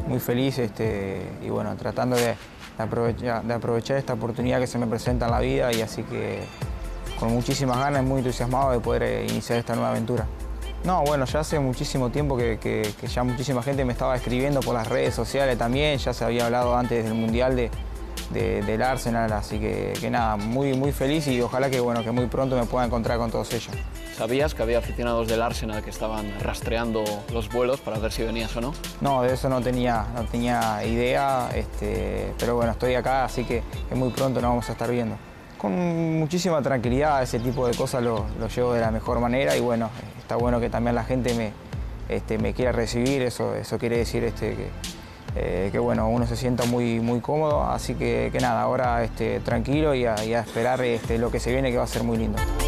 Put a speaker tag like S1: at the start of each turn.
S1: muy feliz y bueno, tratando de aprovechar esta oportunidad que se me presenta en la vida y así que con muchísimas ganas, muy entusiasmado de poder iniciar esta nueva aventura. No, bueno, ya hace muchísimo tiempo que ya muchísima gente me estaba escribiendo por las redes sociales también, ya se había hablado antes del Mundial del Arsenal, así que nada, muy feliz y ojalá que, bueno, que muy pronto me pueda encontrar con todos ellos.
S2: ¿Sabías que había aficionados del Arsenal que estaban rastreando los vuelos para ver si venías o no?
S1: No, de eso no tenía idea, pero bueno, estoy acá, así que muy pronto nos vamos a estar viendo. Con muchísima tranquilidad, ese tipo de cosas lo llevo de la mejor manera y bueno, está bueno que también la gente me quiera recibir, eso quiere decir que bueno, uno se sienta muy cómodo, así que nada, ahora tranquilo y a esperar lo que se viene, que va a ser muy lindo.